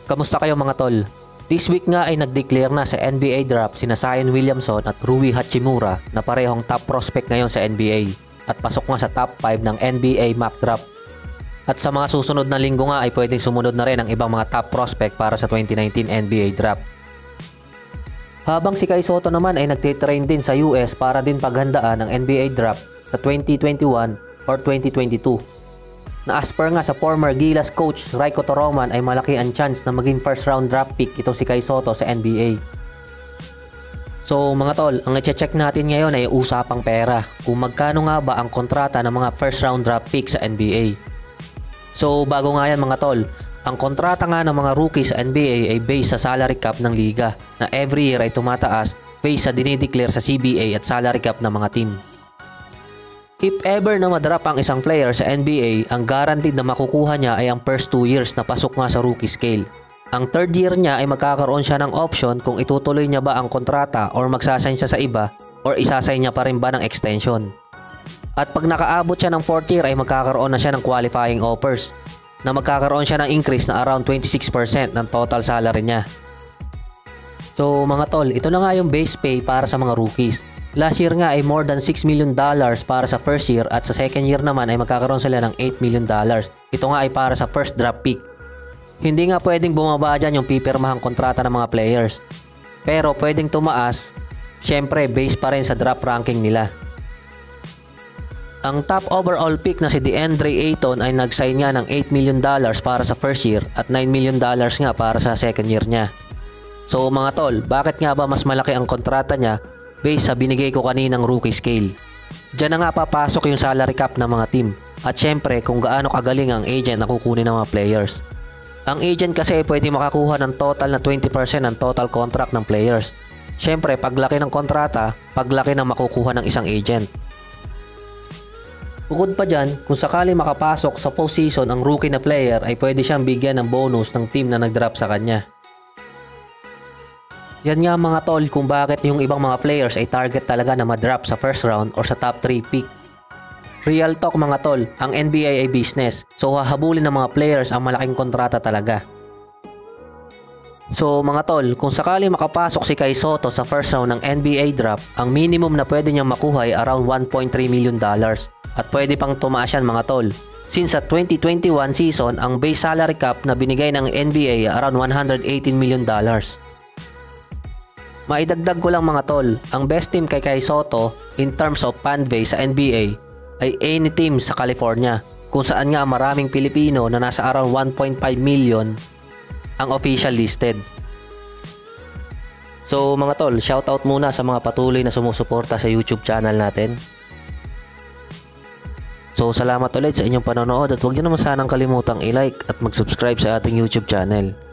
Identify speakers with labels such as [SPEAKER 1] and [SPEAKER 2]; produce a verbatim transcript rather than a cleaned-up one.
[SPEAKER 1] Kamusta kayo mga tol? This week nga ay nag-declare na sa N B A draft sina Zion Williamson at Rui Hachimura na parehong top prospect ngayon sa N B A at pasok nga sa top five ng N B A mock draft. At sa mga susunod na linggo nga ay pwedeng sumunod na rin ang ibang mga top prospect para sa twenty nineteen N B A draft. Habang si Kai Sotto naman ay nagtitrain din sa U S para din paghandaan ng N B A draft sa twenty twenty-one or twenty twenty-two. Na as per nga sa former Gilas coach Raiko Toroman ay malaki ang chance na maging first round draft pick itong si Kai Sotto sa N B A. So mga tol, ang i-check natin ngayon ay usapang pera. Kung magkano nga ba ang kontrata ng mga first round draft pick sa N B A. So bago nga yan mga tol, ang kontrata nga ng mga rookies sa N B A ay based sa salary cap ng liga na every year ay tumataas based sa dinideclare sa C B A at salary cap ng mga team. If ever na madrap ang isang player sa N B A, ang guaranteed na makukuha niya ay ang first two years na pasok nga sa rookie scale. Ang third year niya ay magkakaroon siya ng option kung itutuloy niya ba ang kontrata or magsasign siya sa iba or isasign niya pa rin ba ng extension. At pag nakaabot siya ng fourth year ay magkakaroon na siya ng qualifying offers na magkakaroon siya ng increase na around twenty-six percent ng total salary niya. So mga tol, ito na nga yung base pay para sa mga rookies. Last year nga ay more than six million dollars para sa first year at sa second year naman ay magkakaroon sila ng eight million dollars. Ito nga ay para sa first draft pick. Hindi nga pwedeng bumaba dyan yung pipirmahang kontrata ng mga players. Pero pwedeng tumaas, syempre based pa rin sa draft ranking nila. Ang top overall pick na si DeAndre Ayton ay nag-sign nga ng eight million dollars para sa first year at nine million dollars nga para sa second year niya. So mga tol, bakit nga ba mas malaki ang kontrata niya based sa binigay ko kaninang rookie scale? Diyan na nga papasok yung salary cap ng mga team. At syempre kung gaano kagaling ang agent na kukunin ng mga players. Ang agent kasi pwede makakuha ng total na twenty percent ng total contract ng players. Syempre paglaki ng kontrata, paglaki ng makukuha ng isang agent. Bukod pa dyan, kung sakali makapasok sa postseason ang rookie na player ay pwede siyang bigyan ng bonus ng team na nag-drop sa kanya. Yan nga mga tol kung bakit yung ibang mga players ay target talaga na ma-drop sa first round or sa top three pick. Real talk mga tol, ang N B A ay business, so hahabulin ng mga players ang malaking kontrata talaga. So mga tol, kung sakali makapasok si Kai Sotto sa first round ng N B A draft, ang minimum na pwede niyang makuha ay around one point three million dollars at pwede pang tumaas yan mga tol. Since sa twenty twenty-one season, ang base salary cap na binigay ng N B A around one hundred eighteen million dollars. Maidagdag ko lang mga tol, ang best team kay Kai Sotto in terms of fan base sa N B A ay any team sa California, kung saan nga maraming Pilipino na nasa around one point five million ang official listed. So mga tol, shoutout muna sa mga patuloy na sumusuporta sa YouTube channel natin. So salamat ulit sa inyong panonood at huwag niyo naman sanang kalimutang i-like at mag-subscribe sa ating YouTube channel.